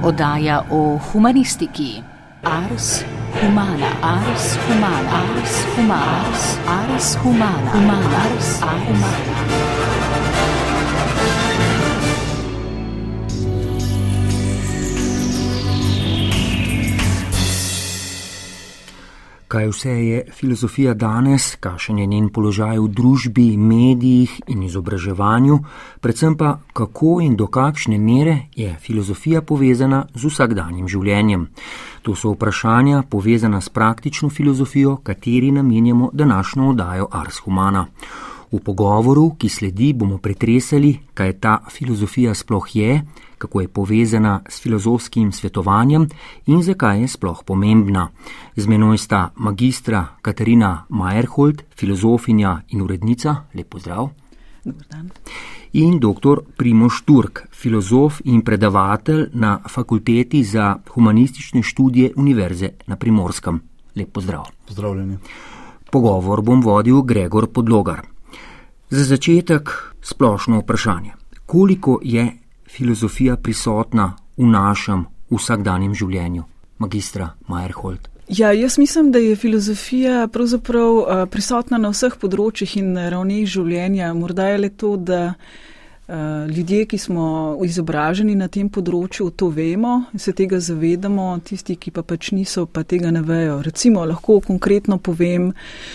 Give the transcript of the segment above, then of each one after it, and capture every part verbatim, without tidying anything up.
Oddaja o humanistiki. Ars humana, ars humana, ars humana, ars humana, humana, ars humana. Kaj vse je filozofija danes, kakšen je njen položaj v družbi, medijih in izobraževanju, predvsem pa kako in do kakšne mere je filozofija povezana z vsakdanjim življenjem. To so vprašanja povezana s praktično filozofijo, kateri namenjamo današnjo oddajo Ars Humana. V pogovoru, ki sledi, bomo pretresali, kaj ta filozofija sploh je, kako je povezana s filozofskim svetovanjem in zakaj je sploh pomembna. Z menoj sta magistra Katarina Majerholt, filozofinja in urednica, lep pozdrav. Dobar dan. In doktor Primož Turk, filozof in predavatelj na Fakulteti za humanistične študije Univerze na Primorskem. Lep pozdrav. Pozdravljeni. Pogovor bom vodil Gregor Podlogar. Za začetek splošno vprašanje. Koliko je filozofija prisotna v našem vsakdanjem življenju? Magistra Majerholt. Ja, jaz mislim, da je filozofija pravzaprav uh, prisotna na vseh področjih in ravneh življenja. Morda je le to, da uh, ljudje, ki smo izobraženi na tem področju, to vemo in se tega zavedamo, tisti, ki pa pač niso, pa tega ne vejo. Recimo, lahko konkretno povem,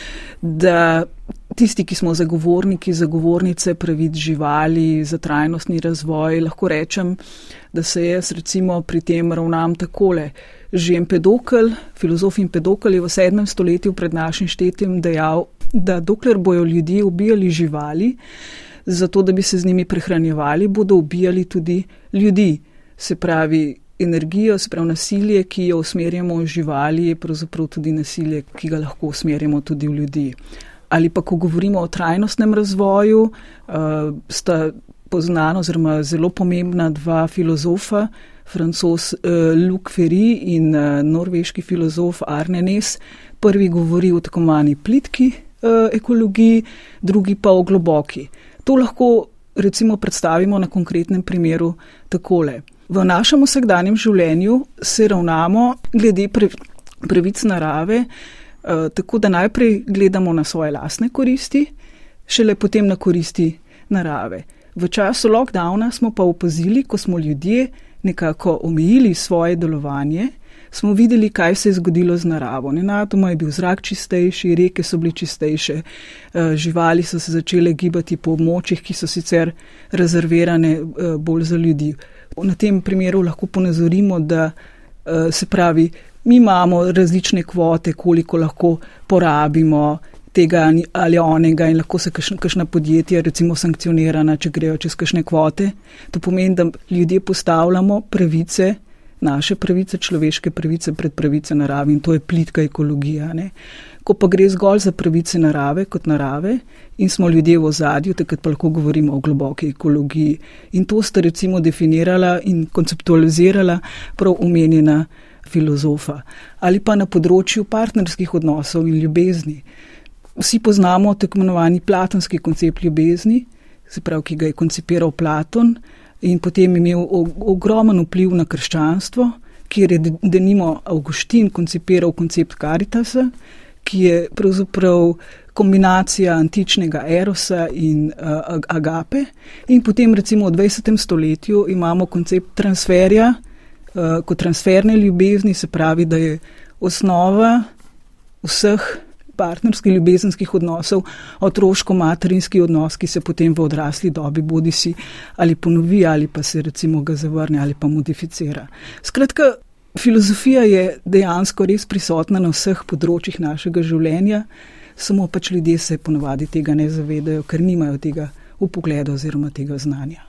da tisti, ki smo zagovorniki, zagovornice pravic živali, za trajnostni razvoj, lahko rečem, da se jaz recimo pri tem ravnam takole. Že Empedokl, filozof Empedokl je v sedmem stoletju pred našim štetjem dejal, da dokler bojo ljudje ubijali živali, zato da bi se z njimi prehranjevali, bodo ubijali tudi ljudi. Se pravi, energijo, se pravi nasilje, ki jo usmerjamo v živali, je pravzaprav tudi nasilje, ki ga lahko usmerjamo tudi v ljudi. Ali pa, ko govorimo o trajnostnem razvoju, uh, sta poznana oziroma zelo pomembna dva filozofa, Francoz uh, Luc Ferry in uh, norveški filozof Arne Næss. Prvi govori o tako manj plitki uh, ekologiji, drugi pa o globoki. To lahko recimo predstavimo na konkretnem primeru takole. V našem vsakdanjem življenju se ravnamo glede pravic narave, eh, tako da najprej gledamo na svoje lastne koristi, šele potem na koristi narave. V času lockdowna smo pa opazili, ko smo ljudje nekako omejili svoje delovanje, smo videli, kaj se je zgodilo z naravo. Nenadoma je bil zrak čistejši, reke so bili čistejše, živali so se začele gibati po območjih, ki so sicer rezervirane bolj za ljudi. Na tem primeru lahko ponazorimo, da se pravi, mi imamo različne kvote, koliko lahko porabimo tega ali onega in lahko se kakšna podjetja recimo sankcionirana, če grejo čez kakšne kvote. To pomeni, da ljudje postavljamo pravice, naše pravice, človeške pravice pred pravice narave in to je plitka ekologija. Ne? Ko pa gre zgolj za pravice narave kot narave in smo ljudje v ozadju, takrat pa lahko govorimo o globoki ekologiji. In to sta recimo definirala in konceptualizirala prav omenjena filozofa. Ali pa na področju partnerskih odnosov in ljubezni. Vsi poznamo tako imenovani platonski koncept ljubezni, se pravi, ki ga je koncipiral Platon, in potem imel ogromen vpliv na krščanstvo, kjer je denimo Avguštin koncipiral koncept karitasa, ki je pravzaprav kombinacija antičnega erosa in uh, agape. In potem recimo v dvajsetem stoletju imamo koncept transferja uh, kot transferne ljubezni, se pravi, da je osnova vseh partnerskih ljubezenskih odnosov, otroško-materinski odnos, ki se potem v odrasli dobi bodisi ali ponovi, ali pa se recimo ga zavrne, ali pa modificira. Skratka, filozofija je dejansko res prisotna na vseh področjih našega življenja, samo pač ljudje se ponavadi tega ne zavedajo, ker nimajo tega vpogleda oziroma tega znanja.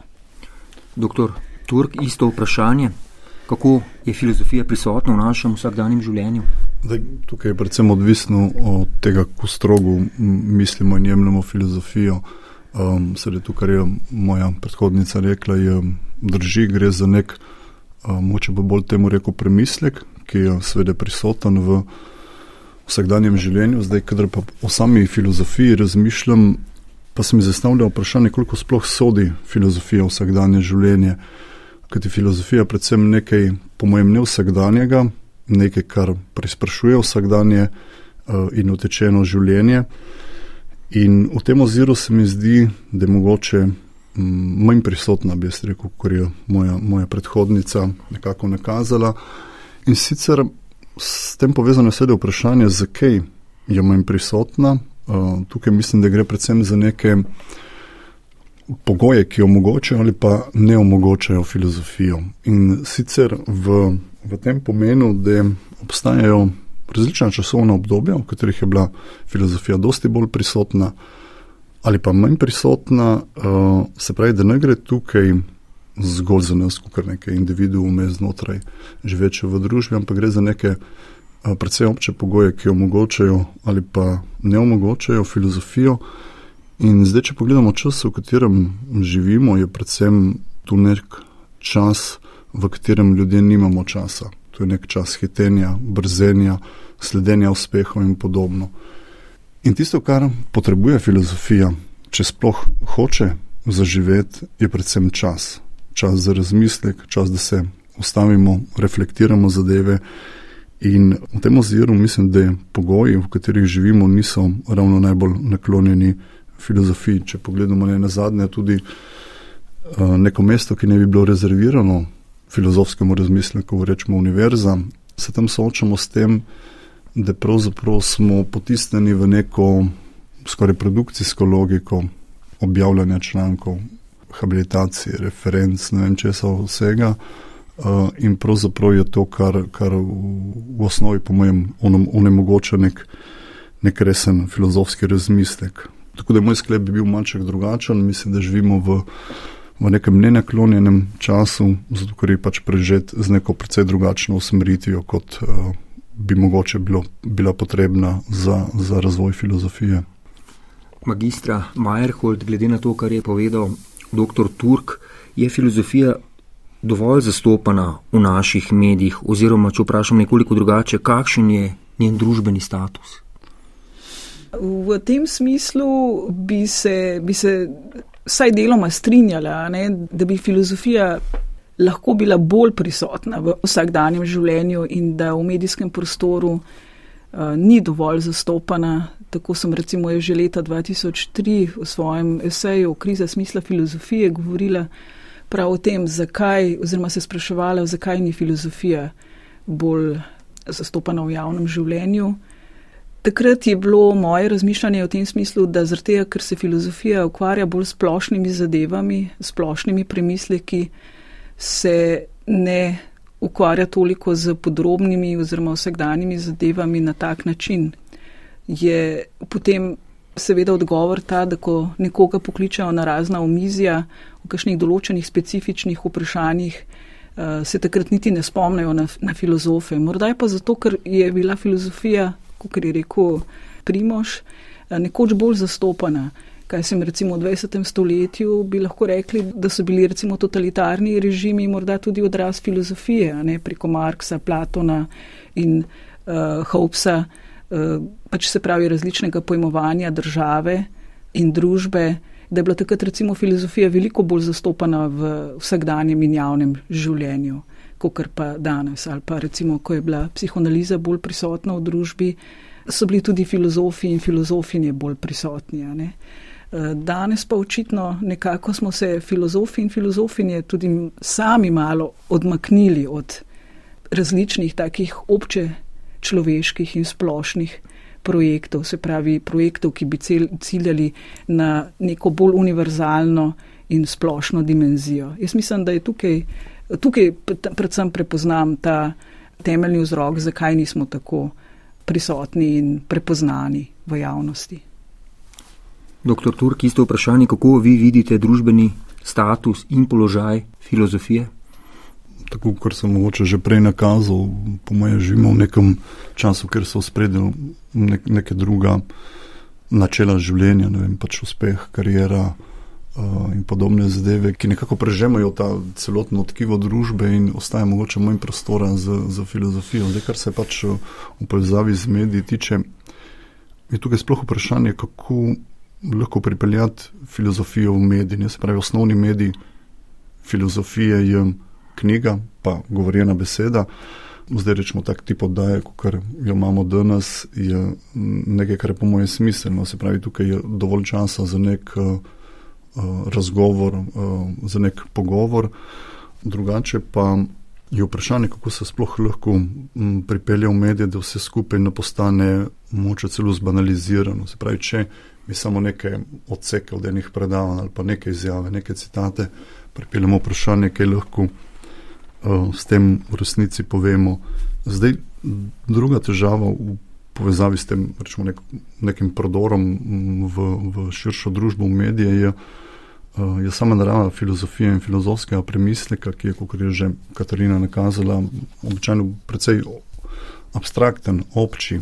Doktor Turk, isto vprašanje. Kako je filozofija prisotna v našem vsakdanjem življenju? Zdaj, tukaj je predvsem odvisno od tega, kako strogo mislimo in jemljamo filozofijo. Um, Sedaj to, kar je moja predhodnica rekla, je drži, gre za nek, um, moče pa bolj temu rekel, premislek, ki je seveda prisoten v vsakdanjem življenju. Zdaj, kadar pa o sami filozofiji razmišljam, pa se mi zastavlja vprašanje, koliko sploh sodi filozofija v vsakdanje življenje. Kajti filozofija predvsem nekaj po mojem ne vsakdanjega, nekaj, kar preizprašuje vsakdanje in utečeno življenje. In v tem oziru se mi zdi, da je mogoče manj prisotna, bi jaz rekel, kot je moja, moja predhodnica nekako nakazala. In sicer s tem povezano je vprašanje, zakaj je manj prisotna. Tukaj mislim, da gre predvsem za neke pogoje, ki omogočajo ali pa ne omogočajo filozofijo. In sicer v, v tem pomenu, da obstajajo različna časovna obdobja, v katerih je bila filozofija dosti bolj prisotna ali pa manj prisotna, se pravi, da ne gre tukaj zgolj za nas, kot neke individuume znotraj živeče v družbi, ampak gre za neke predvsem obče pogoje, ki omogočajo ali pa ne omogočajo filozofijo. In zdaj, če pogledamo čas, v katerem živimo, je predvsem tu nek čas, v katerem ljudje nimamo časa. To je nek čas hitenja, brzenja, sledenja uspehov in podobno. In tisto, kar potrebuje filozofija, če sploh hoče zaživeti, je predvsem čas. Čas za razmislek, čas, da se ustavimo, reflektiramo zadeve. In v tem oziru mislim, da pogoji, v katerih živimo, niso ravno najbolj naklonjeni filozofiji. Če pogledamo ne nazadnje tudi uh, neko mesto, ki ne bi bilo rezervirano filozofskemu razmisleku, rečemo univerza, se tam soočamo s tem, da pravzaprav smo potisnjeni v neko skoraj produkcijsko logiko objavljanja člankov, habilitacije, referenc, ne vem česa vsega. Uh, in pravzaprav je to, kar, kar v, v osnovi po mojem onemogoča nek, nek resen filozofski razmislek. Tako da moj sklep bi bil malček drugačen. Mislim, da živimo v, v nekem nenaklonjenem času, zato ker je pač prežet z neko precej drugačno usmeritvijo, kot uh, bi mogoče bilo, bila potrebna za, za razvoj filozofije. Magistra Meyerhold, glede na to, kar je povedal doktor Turk, je filozofija dovolj zastopana v naših medijih, oziroma če vprašam nekoliko drugače, kakšen je njen družbeni status? V tem smislu bi se, bi se vsaj deloma strinjala, ne, da bi filozofija lahko bila bolj prisotna v vsakdanjem življenju in da v medijskem prostoru uh, ni dovolj zastopana. Tako sem recimo že leta dva tisoč tri v svojem eseju Kriza smisla filozofije govorila prav o tem, zakaj, oziroma se spraševala, zakaj ni filozofija bolj zastopana v javnem življenju. Takrat je bilo moje razmišljanje v tem smislu, da zaradi tega, ker se filozofija ukvarja bolj s splošnimi zadevami, splošnimi premisleki, se ne ukvarja toliko z podrobnimi oziroma vsakdanjimi zadevami na tak način. Je potem seveda odgovor ta, da ko nekoga pokličajo na razna omizja v kakšnih določenih specifičnih vprašanjih, se takrat niti ne spomnejo na, na filozofe. Morda je pa zato, ker je bila filozofija, kot je rekel Primož, nekoč bolj zastopana. Kaj sem recimo v dvajsetem stoletju bi lahko rekli, da so bili recimo totalitarni režimi morda tudi odraz filozofije, ne, preko Marksa, Platona in uh, Hobbesa, uh, pač se pravi različnega pojmovanja države in družbe, da je bila takrat recimo filozofija veliko bolj zastopana v vsakdanjem in javnem življenju, kakor pa danes. Ali pa recimo, ko je bila psihoanaliza bolj prisotna v družbi, so bili tudi filozofi in filozofinje bolj prisotni, ne. Danes pa očitno nekako smo se filozofi in filozofinje tudi sami malo odmaknili od različnih takih obče človeških in splošnih projektov, se pravi projektov, ki bi ciljali na neko bolj univerzalno in splošno dimenzijo. Jaz mislim, da je tukaj, tukaj predvsem prepoznam ta temeljni vzrok, zakaj nismo tako prisotni in prepoznani v javnosti. Doktor Turk, isto vprašanje, kako vi vidite družbeni status in položaj filozofije? Tako, kar sem mogoče že prej nakazal, po moje živimo v nekem času, ker so spredili nek, neke druga načela življenja, ne vem, pač uspeh, karijera uh, in podobne zadeve, ki nekako prežemajo ta celotno tkivo družbe in ostaja mogoče manj prostora za, za filozofijo. Zdaj, kar se pač v povezavi z mediji tiče, je tukaj sploh vprašanje, kako lahko pripeljati filozofijo v mediji. Se pravi, osnovni medij filozofije je knjiga, pa govorjena beseda. Zdaj rečemo tak tip oddaje, kar jo imamo danes, je nekaj, kar je po mojem smiselno. Se pravi, tukaj je dovolj časa za nek uh, razgovor, uh, za nek pogovor. Drugače pa je vprašanje, kako se sploh lahko m, pripelje v medije, da vse skupaj ne postane moče celo zbanalizirano. Se pravi, če mi samo neke odseke od enih predavanj ali pa neke izjave, neke citate pripeljemo vprašanje, kaj lahko uh, s tem v resnici povemo. Zdaj, druga težava v povezavi s tem, rečemo, nek, nekim prodorom v, v širšo družbo, v medije, je, uh, je sama narava filozofije in filozofskega premisleka, ki je, kot je že Katarina nakazala, običajno precej abstrakten, obči.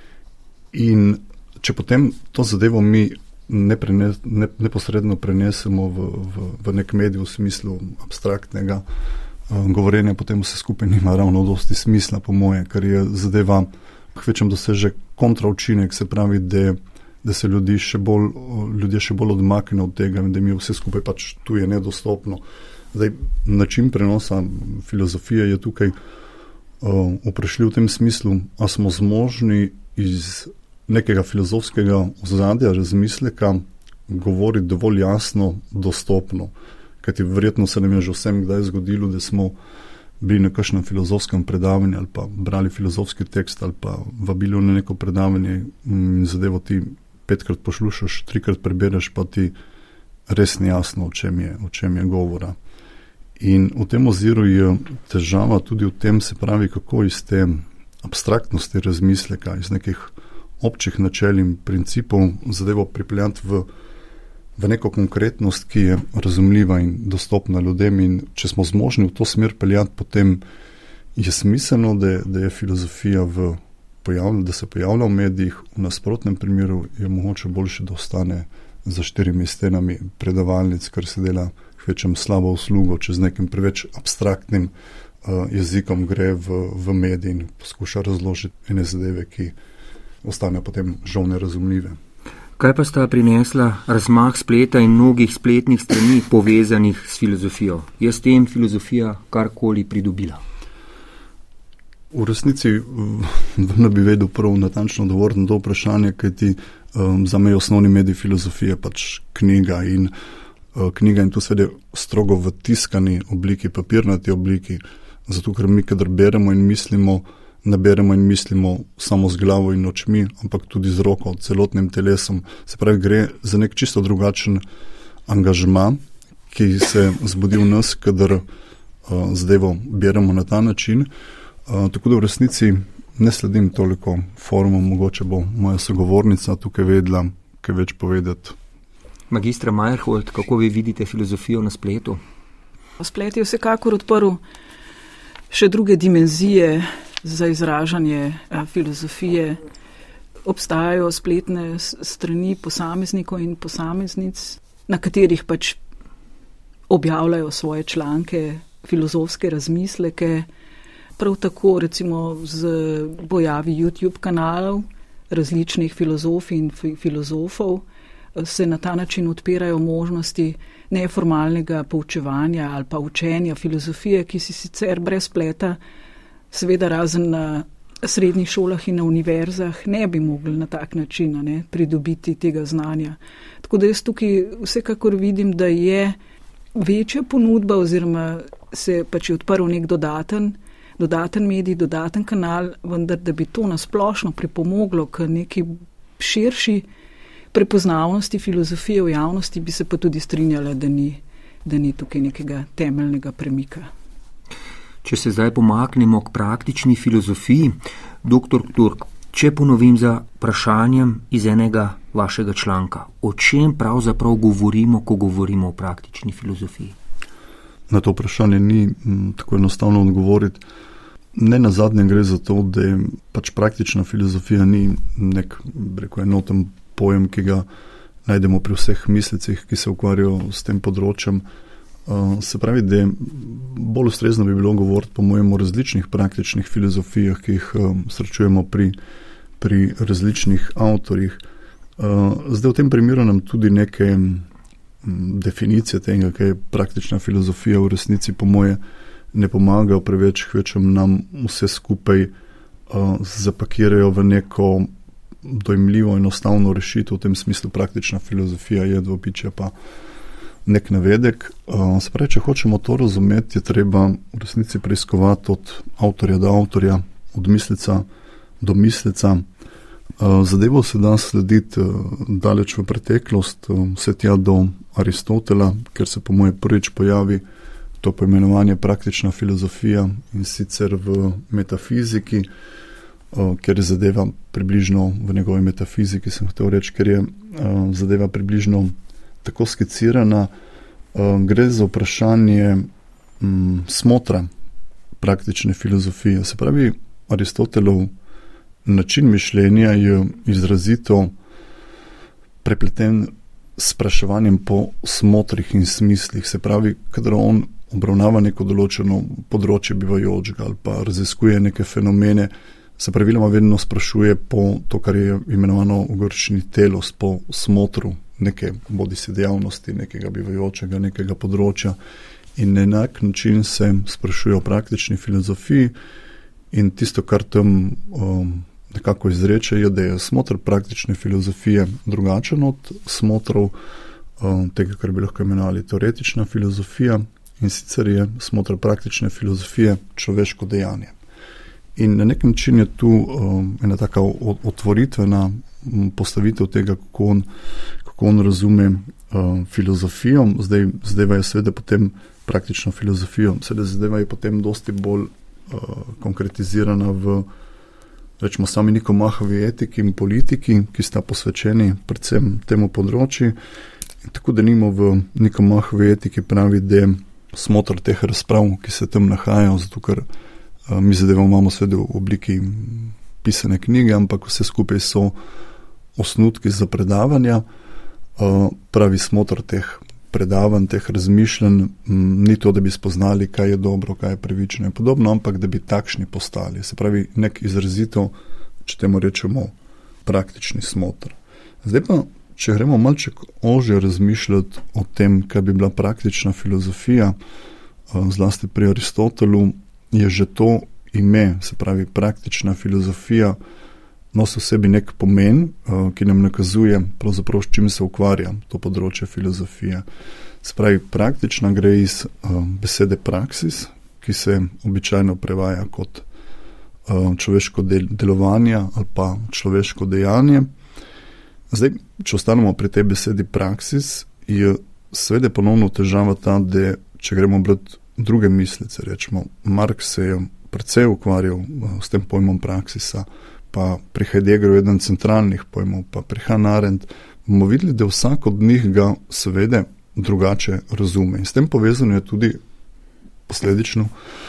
In če potem to zadevo mi ne prenes, ne, neposredno prenesemo v, v, v nek medij v smislu abstraktnega uh, govorjenja, potem vse skupaj nima ravno dosti smisla, po moje, ker je zadeva hvečem doseže kontraučinek, se pravi, da, da se ljudi še bolj, ljudje še bolj odmakne od tega in da mi je vse skupaj pač tu je nedostopno. Zdaj, način prenosa filozofije je tukaj uh, vprašljiv v tem smislu, a smo zmožni iz nekega filozofskega ozadja, razmisleka, govori dovolj jasno, dostopno. Kajti verjetno se nam je že vsem kdaj zgodilo, da smo bili na kakšnem filozofskem predavanju ali pa brali filozofski tekst ali pa vabili na neko predavanje in zadevo ti petkrat poslušaš, trikrat prebereš, pa ti res ni jasno, o čem je, o čem je govora. In v tem oziru je težava tudi v tem, se pravi, kako iz te abstraktnosti razmisleka, iz nekih občih načel in principov zadevo pripeljati v, v neko konkretnost, ki je razumljiva in dostopna ljudem, in če smo zmožni v to smer peljati, potem je smiselno, da, da je filozofija v pojavlja, da se pojavlja v medijih, v nasprotnem primeru je mogoče boljše, da ostane za štirimi stenami predavalnic, kar se dela hvečem slabo uslugo, če z nekim preveč abstraktnim uh, jezikom gre v, v medij in poskuša razložiti ene zadeve, ki ostane potem žal nerazumljive. Kaj pa sta prinesla razmah spleta in mnogih spletnih strani povezanih s filozofijo? Je s tem filozofija karkoli pridobila? V resnici ne bi vedel prav natančno dovolj na to vprašanje, kajti um, za me je osnovni medij filozofije pač knjiga in uh, knjiga in tu seveda strogo v tiskani obliki, papirnati obliki, zato ker mi, kadar beremo in mislimo, ne beremo in mislimo samo z glavo in očmi, ampak tudi z roko, celotnim telesom. Se pravi, gre za nek čisto drugačen angažma, ki se zbudi v nas, kadar uh, zadevo beremo na ta način. Uh, tako da v resnici ne sledim toliko forumom, mogoče bo moja sogovornica tukaj vedela kaj več povedati. Magistra Meyerhold, kako vi vidite filozofijo na spletu? Splet je vsekakor odprl še druge dimenzije za izražanje a, filozofije. Obstajajo spletne strani posameznikov in posameznic, na katerih pač objavljajo svoje članke, filozofske razmisleke. Prav tako recimo z pojavi YouTube kanalov različnih filozofij in fi- filozofov se na ta način odpirajo možnosti neformalnega poučevanja ali pa učenja filozofije, ki si sicer brez spleta, seveda razen na srednjih šolah in na univerzah, ne bi mogli na tak način ne, pridobiti tega znanja. Tako da jaz tukaj vsekakor vidim, da je večja ponudba oziroma se pač je odprl nek dodaten, dodaten medij, dodaten kanal, vendar da bi to nasplošno pripomoglo k neki širši prepoznavnosti filozofije v javnosti, bi se pa tudi strinjala, da ni, da ni tukaj nekega temeljnega premika. Če se zdaj pomaknemo k praktični filozofiji, doktor Turk, če ponovim za vprašanjem iz enega vašega članka, o čem pravzaprav govorimo, ko govorimo o praktični filozofiji? Na to vprašanje ni m, tako enostavno odgovoriti. Ne na zadnje gre za to, da je pač praktična filozofija ni nek, rekel, enoten pojem, ki ga najdemo pri vseh mislecih, ki se ukvarjajo s tem področjem. Uh, se pravi, da bolj ustrezno bi bilo govoriti po mojem o različnih praktičnih filozofijah, ki jih um, srečujemo pri, pri različnih avtorjih. Uh, zdaj v tem primeru nam tudi neke um, definicije tega, kaj je praktična filozofija v resnici po moje ne pomagajo preveč, hvečem nam vse skupaj uh, zapakirajo v neko dojemljivo, enostavno rešitev, v tem smislu praktična filozofija je dvopičje pa nek navedek. Uh, se pravi, če hočemo to razumeti, je treba v resnici preiskovati od avtorja do avtorja, od misleca do misleca. Uh, zadevo se da slediti uh, daleč v preteklost, uh, vse tja do Aristotela, ker se po moje prvič pojavi to poimenovanje praktična filozofija in sicer v metafiziki, uh, ker je zadeva približno v njegovi metafiziki, sem hotel reči, ker je uh, zadeva približno tako skicirana, uh, gre za vprašanje um, smotra praktične filozofije. Se pravi, Aristotelov način mišljenja je izrazito prepleten s spraševanjem po smotrih in smislih. Se pravi, kadar on obravnava neko določeno področje bivajočega ali pa raziskuje neke fenomene, se praviloma vedno sprašuje po to, kar je imenovano v grščini telos, po smotru neke bodisi dejavnosti, nekega bivajočega, nekega področja, in na enak način se sprašuje o praktični filozofiji. In tisto, kar tam um, nekako izreče, je, da je smotr praktične filozofije drugačen od smotrov um, tega, kar bi lahko imenovali teoretična filozofija, in sicer je smotr praktične filozofije človeško dejanje. In na nek način je tu um, ena taka otvoritvena postavitev tega, kako on, kako on razume um, filozofijo. Zdaj, zdaj je seveda potem praktično filozofijo, seveda zdaj je potem dosti bolj uh, konkretizirana v, rečemo, sami Nikomahovi etiki in politiki, ki sta posvečeni predvsem temu področju. In tako da nimo v Nikomahovi etiki pravi, da je smotr teh razprav, ki se tam nahajajo, zato ker uh, mi zadevo imamo seveda v obliki pisane knjige, ampak vse skupaj so osnutki za predavanja. Uh, pravi smotr teh predavanj, teh razmišljanj, ni to, da bi spoznali, kaj je dobro, kaj je pravično in podobno, ampak da bi takšni postali. Se pravi, nek izrazito, če temu rečemo, praktični smotr. Zdaj pa, če gremo malček ožje razmišljati o tem, kaj bi bila praktična filozofija, zlasti pri Aristotelu, je že to ime, se pravi praktična filozofija, nosi v sebi nek pomen, ki nam nakazuje pravzaprav, s čim se ukvarja to področje filozofije. Se pravi, praktična gre iz besede praksis, ki se običajno prevaja kot človeško del, delovanje ali pa človeško dejanje. Zdaj, če ostanemo pri tej besedi praksis, je seveda ponovno težava ta, da če gremo brati druge mislice, rečemo, Marx se je precej ukvarjal s tem pojmom praksisa, pa pri Heideggeru eden centralnih pojmov, pa pri Hannah Arendt, bomo videli, da vsak od njih ga seveda drugače razume. In s tem povezano je tudi posledično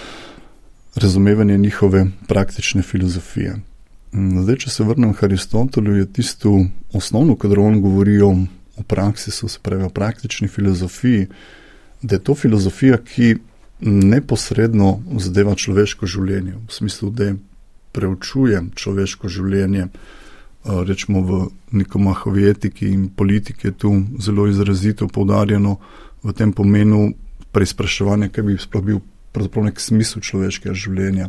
razumevanje njihove praktične filozofije. Zdaj, če se vrnem k Aristotelu, je tisto osnovno, kadar on govori o praksisu, se pravi o praktični filozofiji, da je to filozofija, ki neposredno zadeva človeško življenje, v smislu, da preučuje človeško življenje, rečemo v Nikomahovi etiki in politiki je tu zelo izrazito poudarjeno v tem pomenu preizpraševanja, kaj bi sploh bil pravzaprav nek smisel človeškega življenja.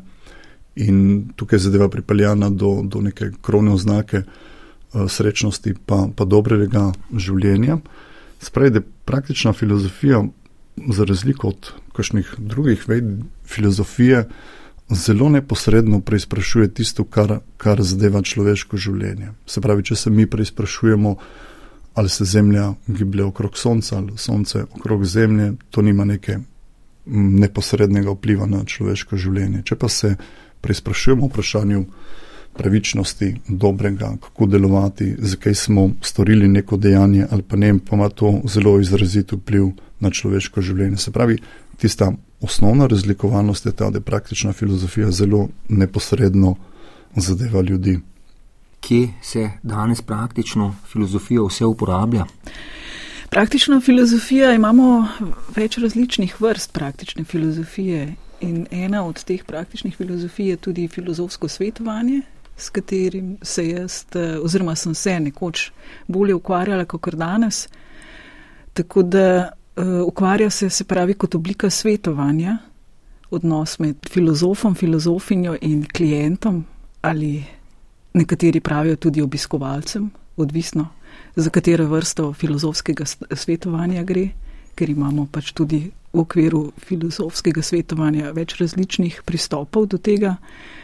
In tukaj je zadeva pripeljana do, do neke krovne oznake srečnosti pa, pa dobrega življenja. Spravi, da praktična filozofija, za razliko od kakšnih drugih vej filozofije, zelo neposredno preizprašuje tisto, kar, kar zadeva človeško življenje. Se pravi, če se mi preizprašujemo, ali se Zemlja giblje okrog Sonca ali Sonce okrog Zemlje, to nima neke neposrednega vpliva na človeško življenje. Če pa se preizprašujemo o vprašanju pravičnosti, dobrega, kako delovati, zakaj smo storili neko dejanje ali pa ne, pa ima to zelo izrazito vpliv na človeško življenje. Se pravi, tista osnovna razlikovanost je ta, da je praktična filozofija zelo neposredno zadeva ljudi. Kje se danes praktično filozofijo vse uporablja? Praktična filozofija, imamo več različnih vrst praktične filozofije in ena od teh praktičnih filozofij je tudi filozofsko svetovanje, s katerim se jaz, oziroma sem se nekoč bolje ukvarjala kakor danes. Tako da uh, ukvarja se, se pravi, kot oblika svetovanja odnos med filozofom, filozofinjo in klientom ali nekateri pravijo tudi obiskovalcem, odvisno za katero vrsto filozofskega svetovanja gre, ker imamo pač tudi v okviru filozofskega svetovanja več različnih pristopov do tega.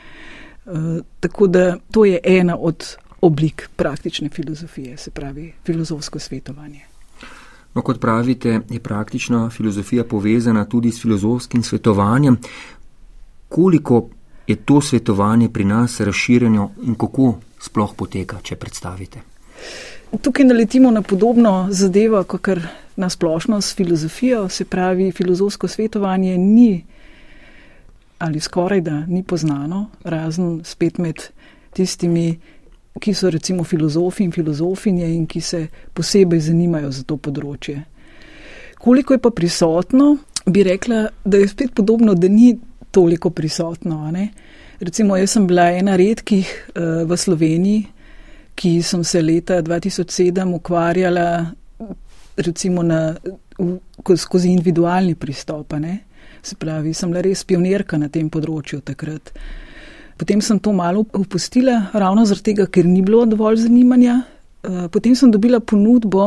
E, tako da to je ena od oblik praktične filozofije, se pravi filozofsko svetovanje. No, kot pravite, je praktična filozofija povezana tudi s filozofskim svetovanjem. Koliko je to svetovanje pri nas razširjeno in kako sploh poteka, če predstavite? Tukaj naletimo na podobno zadevo, kakor na splošno s filozofijo, se pravi filozofsko svetovanje ni ali skoraj da ni poznano, razen spet med tistimi, ki so recimo filozofi in filozofinje in ki se posebej zanimajo za to področje. Koliko je pa prisotno, bi rekla, da je spet podobno, da ni toliko prisotno. A ne? Recimo, jaz sem bila ena redkih uh, v Sloveniji, ki sem se leta dva tisoč sedem ukvarjala recimo na, v, skozi individualni pristop. Ne? Se pravi, sem bila res pionirka na tem področju takrat. Potem sem to malo opustila, ravno zaradi tega, ker ni bilo dovolj zanimanja. Potem sem dobila ponudbo,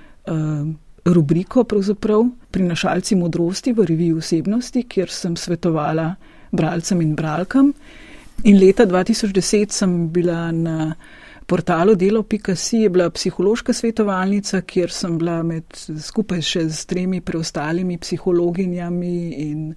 rubriko pravzaprav, Prinašalci modrosti v reviji Osebnosti, kjer sem svetovala bralcem in bralkam. In leta dva tisoč deset sem bila na portalu delo pika si, je bila psihološka svetovalnica, kjer sem bila med, skupaj še s tremi preostalimi psihologinjami in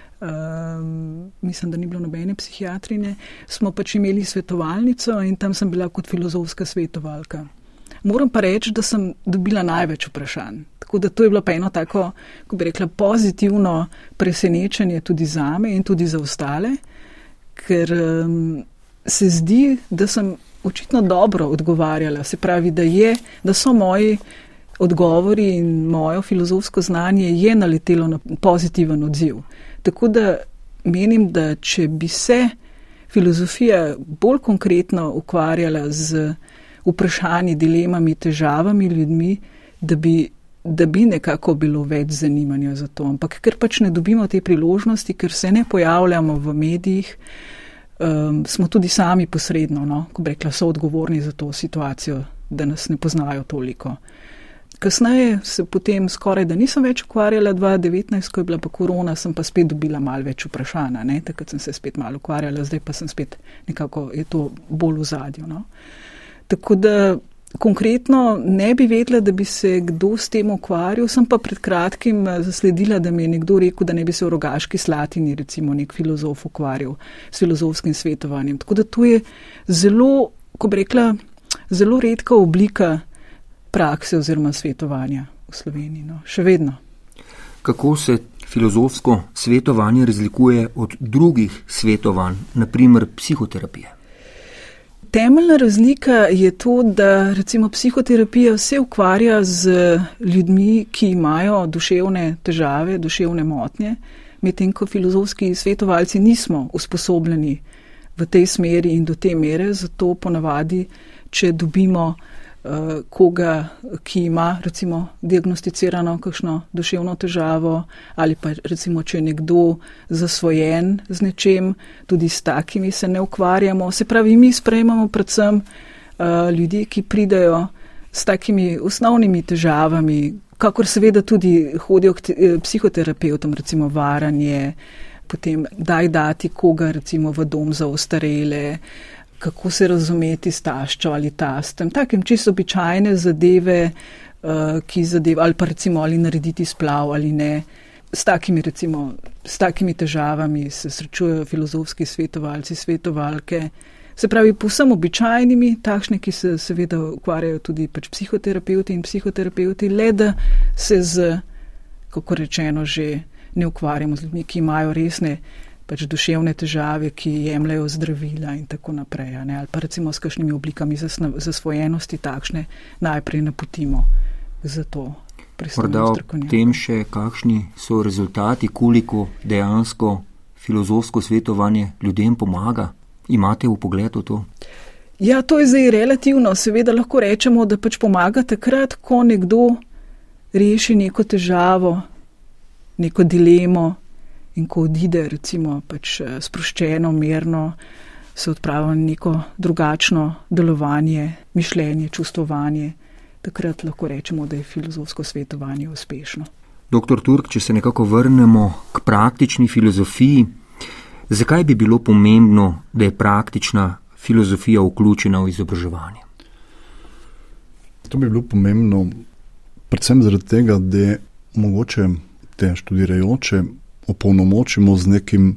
Um, mislim, da ni bilo nobene psihiatrine, smo pač imeli svetovalnico in tam sem bila kot filozofska svetovalka. Moram pa reči, da sem dobila največ vprašanj. Tako da to je bilo pa eno tako, ko bi rekla, pozitivno presenečenje tudi zame in tudi za ostale, ker um, se zdi, da sem očitno dobro odgovarjala. Se pravi, da je, da so moji odgovori in mojo filozofsko znanje je naletelo na pozitiven odziv. Tako da menim, da če bi se filozofija bolj konkretno ukvarjala z vprašanji, dilemami, težavami ljudmi, da bi, da bi nekako bilo več zanimanja za to. Ampak ker pač ne dobimo te priložnosti, ker se ne pojavljamo v medijih, um, smo tudi sami posredno, no, ko bi rekla, so odgovorni za to situacijo, da nas ne poznajo toliko. Kasneje se potem skoraj, da nisem več ukvarjala, dva tisoč devetnajst, ko je bila pa korona, sem pa spet dobila malo več vprašanja, ne, takrat sem se spet malo ukvarjala, zdaj pa sem spet nekako, je to bolj v zadju, no. Tako da konkretno ne bi vedela, da bi se kdo s tem ukvarjal, sem pa pred kratkim zasledila, da mi je nekdo rekel, da ne bi se v Rogaški Slatini recimo nek filozof ukvarjal s filozofskim svetovanjem. Tako da to je zelo, ko bi rekla, zelo redka oblika prakse oziroma svetovanja v Sloveniji, no, še vedno. Kako se filozofsko svetovanje razlikuje od drugih svetovanj, na primer psihoterapije? Temeljna razlika je to, da recimo psihoterapija se ukvarja z ljudmi, ki imajo duševne težave, duševne motnje, medtem ko filozofski svetovalci nismo usposobljeni v tej smeri in do te mere, zato ponavadi, če dobimo koga, ki ima recimo diagnosticirano kakšno duševno težavo ali pa recimo, če je nekdo zasvojen z nečem, tudi s takimi se ne ukvarjamo. Se pravi, mi sprejemamo predvsem uh, ljudi, ki pridejo s takimi osnovnimi težavami, kakor seveda tudi hodijo k psihoterapeutom, recimo varanje, potem daj dati koga recimo v dom za ostarele, kako se razumeti s taščo ali tastem, takim čisto običajne zadeve, uh, ki zadeva, ali pa recimo ali narediti splav ali ne. S takimi recimo, s takimi težavami se srečujejo filozofski svetovalci, svetovalke. Se pravi, povsem običajnimi, takšne, ki se seveda ukvarjajo tudi pač psihoterapeuti in psihoterapeuti, le da se z, kako rečeno že, ne ukvarjamo z ljudmi, ki imajo resne pač duševne težave, ki jemljajo zdravila in tako naprej, ne? Ali pa recimo s kakšnimi oblikami zasvojenosti takšne najprej napotimo za to pristojno strokovnjaka. Morda o tem še, kakšni so rezultati, koliko dejansko filozofsko svetovanje ljudem pomaga? Imate v pogledu to? Ja, to je zdaj relativno. Seveda lahko rečemo, da pač pomaga takrat, ko nekdo reši neko težavo, neko dilemo, in ko odide, recimo, pač sproščeno, mirno, se odpravi neko drugačno delovanje, mišljenje, čustvovanje, takrat lahko rečemo, da je filozofsko svetovanje uspešno. Doktor Turk, če se nekako vrnemo k praktični filozofiji, zakaj bi bilo pomembno, da je praktična filozofija vključena v izobraževanje? To bi bilo pomembno predvsem zaradi tega, da mogoče te študirajoče opolnomočimo z nekim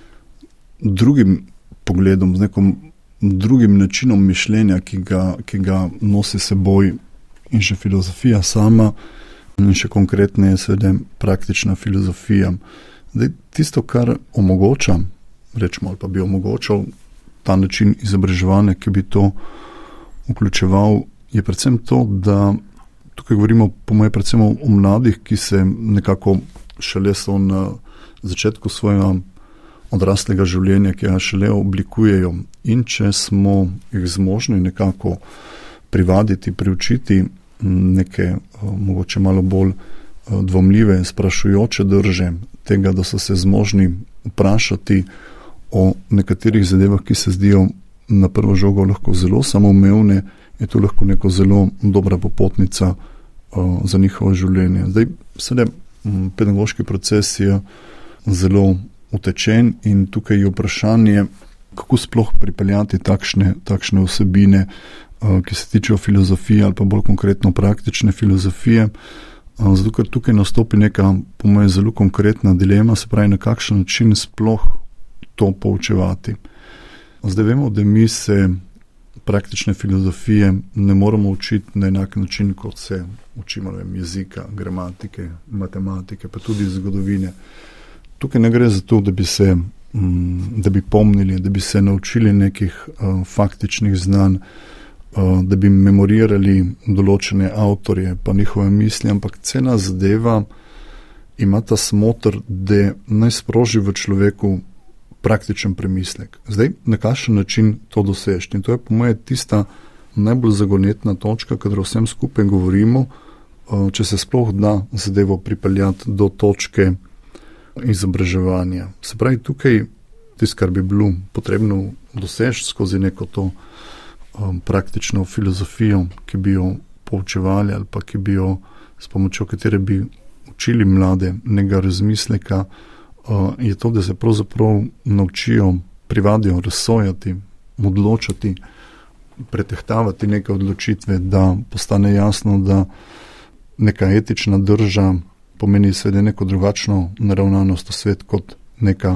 drugim pogledom, z nekim drugim načinom mišljenja, ki ga, ki ga nosi seboj in še filozofija sama, in še konkretneje seveda praktična filozofija. Zdaj, tisto, kar omogoča, rečemo, ali pa bi omogočal ta način izobraževanja, ki bi to vključeval, je predvsem to, da tukaj govorimo po moje predvsem o mladih, ki se nekako šele so na začetku svojega odraslega življenja, ki ga šele oblikujejo. In če smo jih zmožni nekako privaditi, priučiti neke mogoče malo bolj dvomljive, sprašujoče drže tega, da so se zmožni vprašati o nekaterih zadevah, ki se zdijo na prvo žogo lahko zelo samoumevne, je to lahko neko zelo dobra popotnica uh, za njihovo življenje. Zdaj, sedaj, pedagoški proces je zelo utečen in tukaj je vprašanje, kako sploh pripeljati takšne, takšne vsebine, uh, ki se tičejo filozofije ali pa bolj konkretno praktične filozofije, uh, zato ker tukaj nastopi neka, po moje, zelo konkretna dilema, se pravi, na kakšen način sploh to poučevati. Zdaj vemo, da mi se praktične filozofije ne moramo učiti na enak način, kot se učimo vem, jezika, gramatike, matematike, pa tudi zgodovine. Tukaj ne gre za to, da bi se, da bi pomnili, da bi se naučili nekih uh, faktičnih znanj, uh, da bi memorirali določene avtorje, pa njihove misli, ampak cela zadeva ima ta smotr, da naj sproži v človeku praktičen premislek. Zdaj, na kakšen način to dosežeti? In to je po moje tista najbolj zagonetna točka, kadar vsem skupaj govorimo, če se sploh da zadevo pripeljati do točke izobraževanja. Se pravi, tukaj tisto, kar bi bilo potrebno doseči skozi neko to um, praktično filozofijo, ki bi jo poučevali ali pa ki bi jo, s pomočjo katere bi učili mlade nekega razmisleka, Uh, je to, da se pravzaprav naučijo, privadijo, razsojati, odločati, pretehtavati neke odločitve, da postane jasno, da neka etična drža pomeni seveda neko drugačno naravnanost v svet kot neka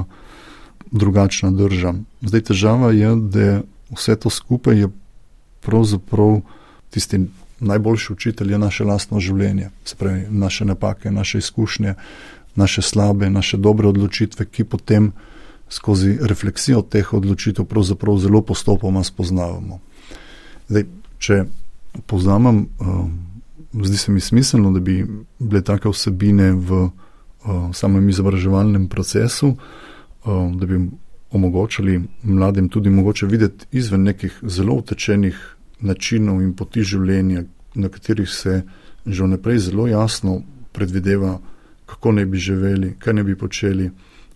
drugačna drža. Zdaj težava je, da vse to skupaj je pravzaprav tisti najboljši učitelj je naše lastno življenje, se pravi naše napake, naše izkušnje, naše slabe, naše dobre odločitve, ki potem skozi refleksijo teh odločitev pravzaprav zelo postopoma spoznavamo. Zdaj, če povzamem, uh, zdi se mi smiselno, da bi bile take vsebine v uh, samem izobraževalnem procesu, uh, da bi omogočali mladim tudi mogoče videti izven nekih zelo utečenih načinov in poti življenja, na katerih se že vnaprej zelo jasno predvideva, kako ne bi živeli, kaj ne bi počeli,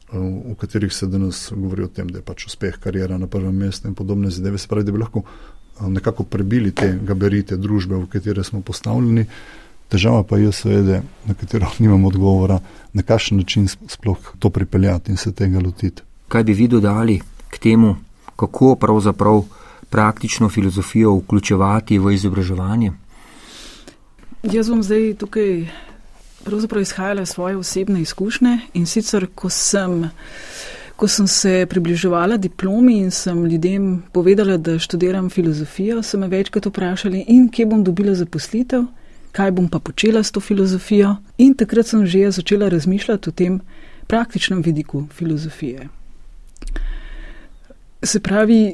v katerih se danes govori o tem, da je pač uspeh karijera na prvem mestu in podobne zadeve. Se pravi, da bi lahko nekako prebili te gabarite družbe, v katere smo postavljeni. Težava pa je seveda, na katero nimam odgovora, na kakšen način sploh to pripeljati in se tega lotiti. Kaj bi vi dodali k temu, kako pravzaprav praktično filozofijo vključevati v izobraževanje? Jaz bom zdaj tukaj pravzaprav izhajala svoje osebne izkušnje in sicer, ko sem, ko sem se približevala diplomi in sem ljudem povedala, da študiram filozofijo, so me večkrat vprašali, in kje bom dobila zaposlitev, kaj bom pa počela s to filozofijo, in takrat sem že začela razmišljati o tem praktičnem vidiku filozofije. Se pravi,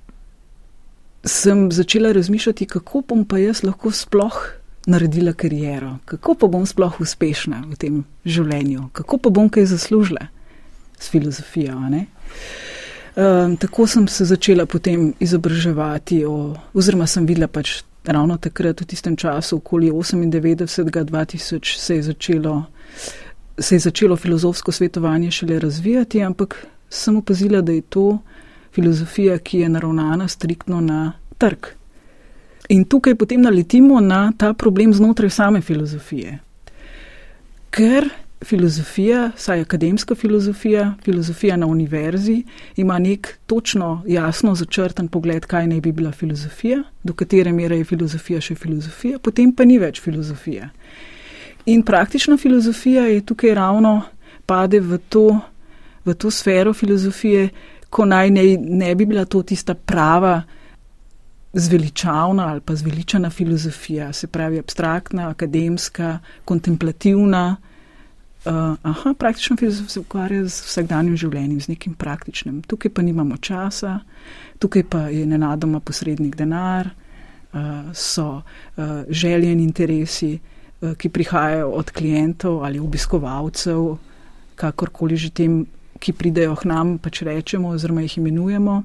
sem začela razmišljati, kako bom pa jaz lahko sploh naredila kariero, kako pa bom sploh uspešna v tem življenju, kako pa bom kaj zaslužila s filozofijo. Ne? Um, tako sem se začela potem izobraževati, o, oziroma sem videla pač ravno takrat v tistem času, okoli osemindevetdesetega, dva tisoč, se je začelo se je začelo filozofsko svetovanje šele razvijati, ampak sem opazila, da je to filozofija, ki je naravnana striktno na trg. In tukaj potem naletimo na ta problem znotraj same filozofije. Ker filozofija, saj akademska filozofija, filozofija na univerzi, ima nek točno jasno začrtan pogled, kaj naj bi bila filozofija, do katere mere je filozofija še filozofija, potem pa ni več filozofija. In praktična filozofija je tukaj ravno pade v to, v to sfero filozofije, ko naj ne, ne bi bila to tista prava zveličavna ali pa zveličana filozofija, se pravi abstraktna, akademska, kontemplativna. Uh, aha, praktična filozofija se ukvarja z vsakdanjim življenjem, z nekim praktičnim. Tukaj pa nimamo časa, tukaj pa je nenadoma posrednik denar, uh, so uh, želje in interesi, uh, ki prihajajo od klientov ali obiskovalcev, kakorkoli že tem, ki pridejo k nam, pač rečemo oziroma jih imenujemo.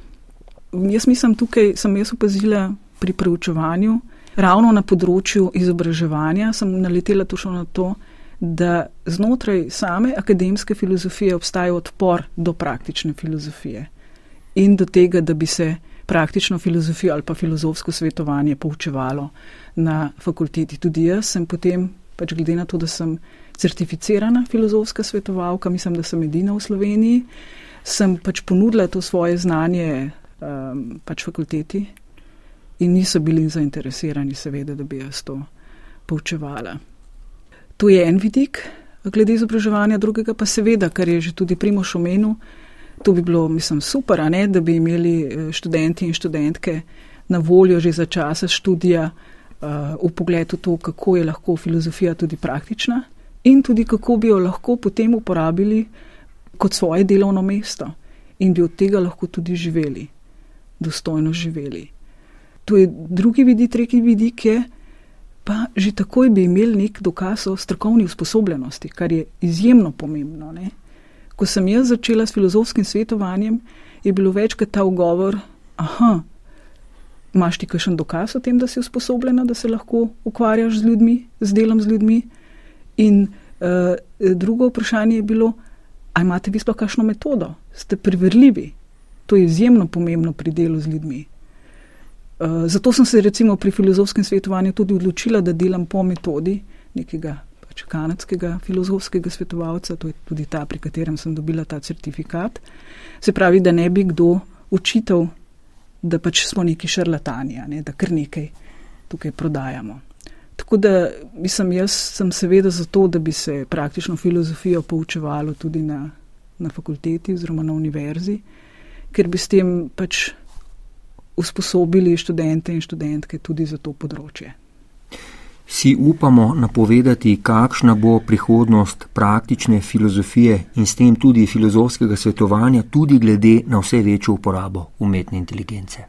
Jaz mislim, tukaj sem jaz opazila pri preučevanju, ravno na področju izobraževanja sem naletela točno na to, da znotraj same akademske filozofije obstaja odpor do praktične filozofije in do tega, da bi se praktično filozofijo ali pa filozofsko svetovanje poučevalo na fakulteti. Tudi jaz sem potem, pač glede na to, da sem certificirana filozofska svetovalka, mislim, da sem edina v Sloveniji, sem pač ponudila to svoje znanje um, pač fakulteti in niso bili zainteresirani seveda, da bi jaz to poučevala. To je en vidik glede izobraževanja, drugega pa seveda, kar je že tudi Primož omenil, to bi bilo, mislim, super, a ne, da bi imeli študenti in študentke na voljo že za časa študija uh, v pogledu to, kako je lahko filozofija tudi praktična in tudi kako bi jo lahko potem uporabili kot svoje delovno mesto in bi od tega lahko tudi živeli, dostojno živeli. To je drugi vidik, tretji vidik je, pa že takoj bi imeli nek dokaz o strokovni usposobljenosti, kar je izjemno pomembno. Ne? Ko sem jaz začela s filozofskim svetovanjem, je bilo večkrat ta ugovor, aha, imaš ti kakšen dokaz o tem, da si usposobljena, da se lahko ukvarjaš z ljudmi, z delom z ljudmi? In uh, drugo vprašanje je bilo, a imate vi sploh kakšno metodo? Ste preverljivi? To je izjemno pomembno pri delu z ljudmi. Uh, zato sem se recimo pri filozofskem svetovanju tudi odločila, da delam po metodi nekega pač kanadskega filozofskega svetovalca, to je tudi ta, pri katerem sem dobila ta certifikat. Se pravi, da ne bi kdo očital, da pač smo neki šarlatani, ne, da kar nekaj tukaj prodajamo. Tako da, mislim, jaz sem seveda za to, da bi se praktično filozofijo poučevalo tudi na, na fakulteti oziroma na univerzi, ker bi s tem pač usposobili študente in študentke tudi za to področje. Si upamo napovedati, kakšna bo prihodnost praktične filozofije in s tem tudi filozofskega svetovanja, tudi glede na vse večjo uporabo umetne inteligence?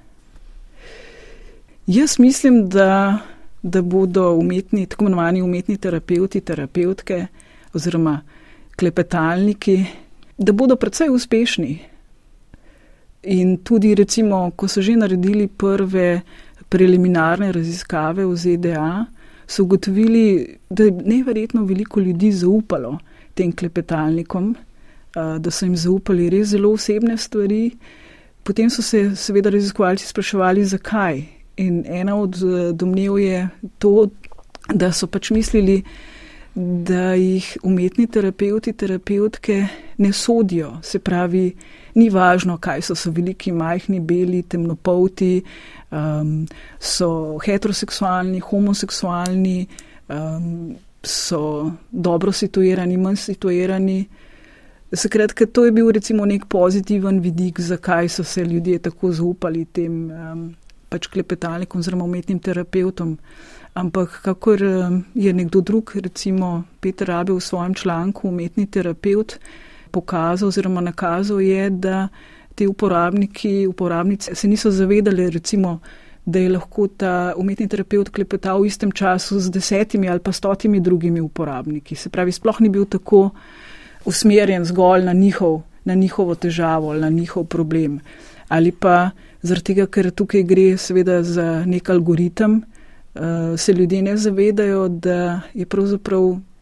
Jaz mislim, da, da bodo umetni, tako imenovani umetni terapevti, terapeutke oziroma klepetalniki, da bodo precej uspešni. In tudi recimo, ko so že naredili prve preliminarne raziskave v Z D A, so ugotovili, da je neverjetno veliko ljudi zaupalo tem klepetalnikom, da so jim zaupali res zelo osebne stvari. Potem so se seveda raziskovalci spraševali, zakaj. In ena od domnev je to, da so pač mislili, da jih umetni terapeuti, terapeutke ne sodijo. Se pravi, ni važno, kaj so, so veliki, majhni, beli, temnopolti, um, so heteroseksualni, homoseksualni, um, so dobro situirani, manj situirani. Skratka, to je bil recimo nek pozitiven vidik, zakaj so se ljudje tako zaupali tem um, pač klepetalnikom oziroma umetnim terapeutom. Ampak kakor je nekdo drug, recimo Peter Rabe v svojem članku umetni terapeut, pokazal oziroma nakazal je, da te uporabniki, uporabnice se niso zavedali, recimo, da je lahko ta umetni terapeut klepetal v istem času z desetimi ali pa stotimi drugimi uporabniki. Se pravi, sploh ni bil tako usmerjen zgolj na, njihov, na njihovo težavo ali na njihov problem. Ali pa zaradi tega, ker tukaj gre seveda za nek algoritem, se ljudje ne zavedajo, da je pravzaprav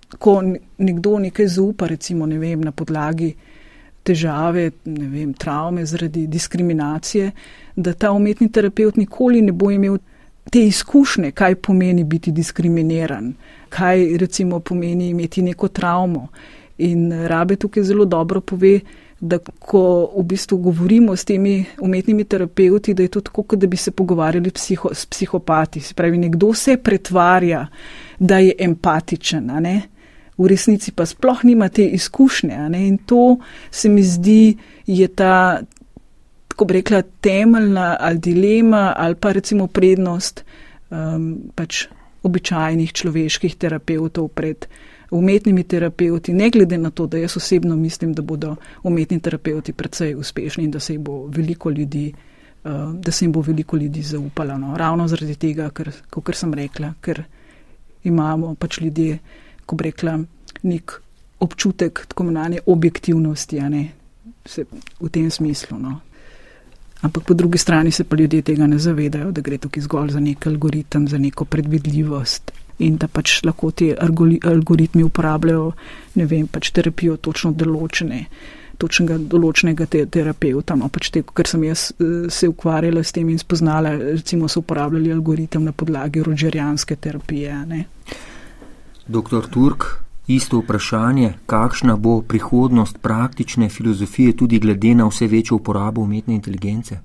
ko nekdo nekaj zaupa, recimo, ne vem, na podlagi težave, ne vem, travme zaradi diskriminacije, da ta umetni terapevt nikoli ne bo imel te izkušnje, kaj pomeni biti diskriminiran, kaj recimo pomeni imeti neko travmo. In Rabe tukaj zelo dobro pove, da ko v bistvu govorimo s temi umetnimi terapevti, da je to tako, kot da bi se pogovarjali psiho, s psihopati. Se pravi, nekdo se pretvarja, da je empatičen, a ne? V resnici pa sploh nima te izkušnje, a ne? In to se mi zdi, je ta, tako bi rekla, temeljna ali dilema ali pa recimo prednost um, pač običajnih človeških terapevtov pred umetnimi terapevti, ne glede na to, da jaz osebno mislim, da bodo umetni terapevti precej uspešni in da se jim bo veliko ljudi, uh, da se jim bo veliko ljudi zaupalo. No? Ravno zaradi tega, ker, kot sem rekla, ker imamo pač ljudje, ko bi rekla, nek občutek tako imenovane objektivnosti, a ne, se, v tem smislu. No? Ampak po drugi strani se pa ljudje tega ne zavedajo, da gre tukaj zgolj za nek algoritem, za neko predvidljivost in da pač lahko te algoritmi uporabljajo, ne vem, pač terapijo točno določene, točnega določenega te, terapeuta. No, pač te, ker sem jaz se ukvarjala s tem in spoznala, recimo so uporabljali algoritem na podlagi rogerijanske terapije. Ne. Doktor Turk, isto vprašanje, kakšna bo prihodnost praktične filozofije tudi glede na vse večjo uporabo umetne inteligence?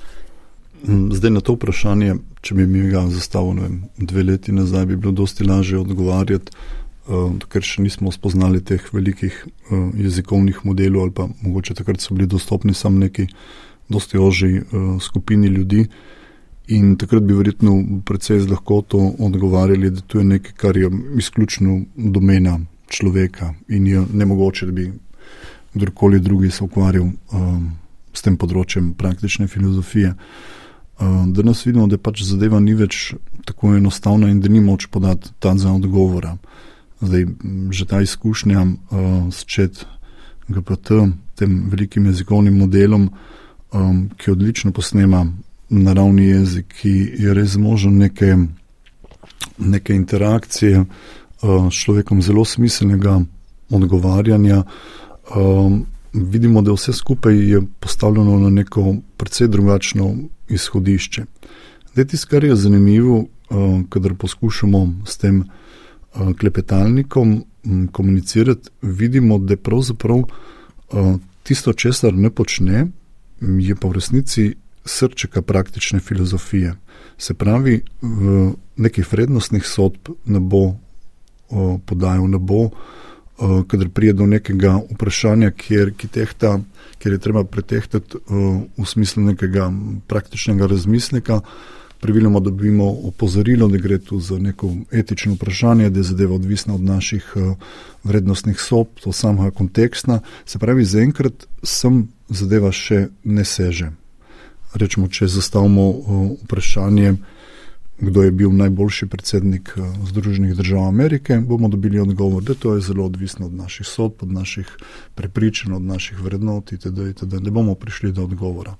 Zdaj na to vprašanje, če bi mi ga zastavil, ne vem, dve leti nazaj, bi bilo dosti lažje odgovarjati, uh, ker še nismo spoznali teh velikih uh, jezikovnih modelov ali pa mogoče takrat so bili dostopni samo neki dosti ožji uh, skupini ljudi in takrat bi verjetno precej z lahkoto odgovarjali, da to je nekaj, kar je izključno domena človeka in je nemogoče, da bi kdorkoli drugi se ukvarjal um, s tem področjem praktične filozofije. Danes vidimo, da pač zadeva ni več tako enostavna in da ni moč podati ta za odgovora. Zdaj, že ta izkušnja uh, s chat G P T, tem velikim jezikovnim modelom, um, ki odlično posnema naravni jezik, ki je res zmožen neke, neke interakcije uh, s človekom zelo smiselnega odgovarjanja. Um, vidimo, da vse skupaj je postavljeno na neko precej drugačno izhodišče. Zdaj, tisto, kar je zanimivo, uh, kadar poskušamo s tem uh, klepetalnikom um, komunicirati, vidimo, da pravzaprav uh, tisto, česar ne počne, je pa v resnici srčeka praktične filozofije. Se pravi, v nekih vrednostnih sodb ne bo uh, podajal, ne bo Uh, kadar prije do nekega vprašanja, kjer, ki tehta, kjer je treba pretehtati uh, v smislu nekega praktičnega razmisleka, praviloma dobimo opozorilo, da gre tu za neko etično vprašanje, da je zadeva odvisna od naših uh, vrednostnih sob, to samega konteksta. Se pravi, zaenkrat sem zadeva še ne seže. Rečemo, če zastavimo uh, vprašanje, kdo je bil najboljši predsednik Združenih držav Amerike, bomo dobili odgovor, da to je zelo odvisno od naših sodb, od naših prepričanj, od naših vrednot itd. itd. Ne bomo prišli do odgovora.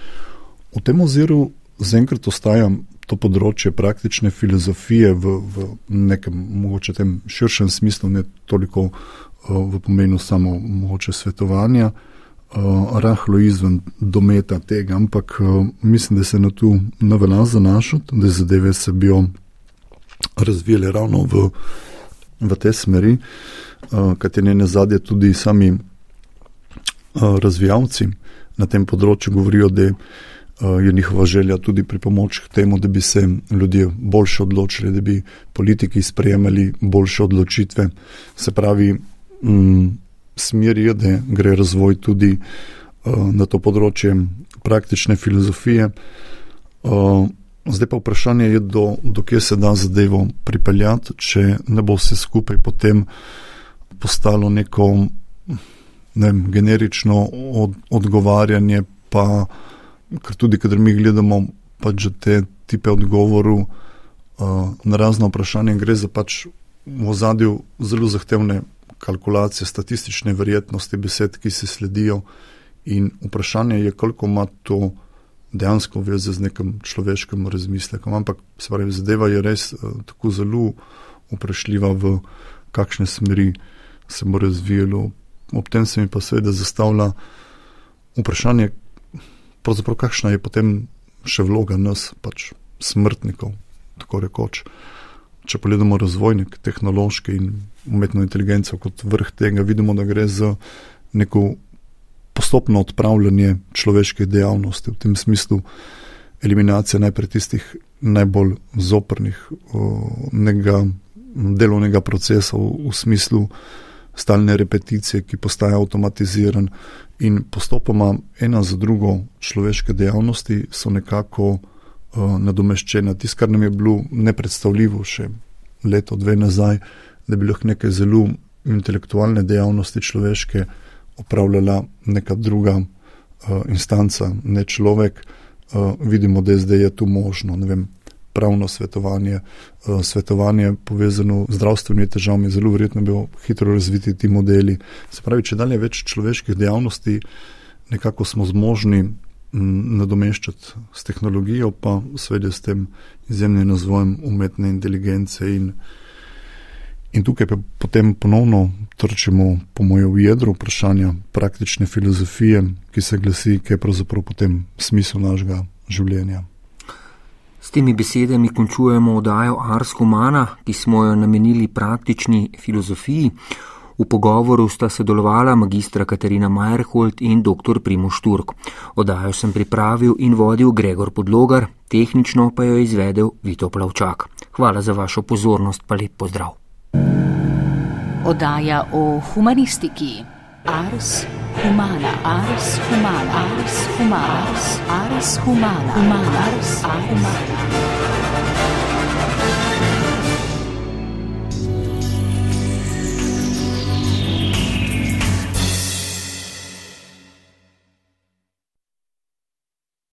V tem oziru zaenkrat ostaja to področje praktične filozofije v, v nekem mogoče tem širšem smislu, ne toliko uh, v pomenu samo mogoče svetovanja, Uh, rahlo izven dometa tega, ampak uh, mislim, da se na tu ne velja zanašati, da zadeve se bi razvijale ravno v, v te smeri, uh, kateri ne zadje tudi sami uh, razvijalci na tem področju govorijo, da uh, je njihova želja tudi pri pomoč k temu, da bi se ljudje boljše odločili, da bi politiki sprejemali boljše odločitve. Se pravi, um, smer je, da gre razvoj tudi uh, na to področje praktične filozofije. Uh, zdaj pa vprašanje je, do, do kje se da zadevo pripeljati, če ne bo vse skupaj potem postalo neko ne vem, generično od, odgovarjanje, pa ker tudi, kadar mi gledamo pač te tipe odgovorov uh, na razno vprašanje, gre za pač v ozadju zelo zahtevne kalkulacije, statistične verjetnosti besed, ki se sledijo in vprašanje je, koliko ima to dejansko veze z nekim človeškim razmislekom. Ampak se pravi, zadeva je res uh, tako zelo vprašljiva v kakšne smeri se bo razvijalo. Ob tem se mi pa seveda zastavlja vprašanje, pravzaprav kakšna je potem še vloga nas, pač smrtnikov, tako rekoč. Če pogledamo razvoj tehnološke in umetno inteligenco kot vrh tega, vidimo, da gre za neko postopno odpravljanje človeških dejavnosti, v tem smislu eliminacija najprej tistih najbolj zoprnih nekega delovnega procesa v, v smislu stalne repeticije, ki postaja avtomatiziran, in postopoma ena za drugo človeške dejavnosti so nekako uh, nadomeščene. Tisto, kar nam je bilo nepredstavljivo še leto, dve nazaj, da bi lahko neke zelo intelektualne dejavnosti človeške opravljala neka druga uh, instanca, ne človek. Uh, vidimo, da zdaj je tu možno, ne vem, pravno svetovanje, uh, svetovanje povezano z zdravstvenimi težavami, zelo verjetno bi hitro razviti ti modeli. Se pravi, če dalje več človeških dejavnosti nekako smo zmožni m, nadomeščati s tehnologijo, pa seveda s tem izjemnim razvojem umetne inteligence in In tukaj pa potem ponovno trčimo po moje v jedro vprašanja praktične filozofije, ki se glasi, kaj je pravzaprav potem smisel našega življenja. S temi besedami končujemo oddajo Ars Humana, ki smo jo namenili praktični filozofiji. V pogovoru sta sodelovala magistra Katarina Majerholt in doktor Primož Turk. Oddajo sem pripravil in vodil Gregor Podlogar, tehnično pa jo je izvedel Vito Plavčak. Hvala za vašo pozornost, pa lep pozdrav. Oddaja o humanistiki. Ars Humana. Ars Humana. Ars Humana. Ars Humana. Ars Humana.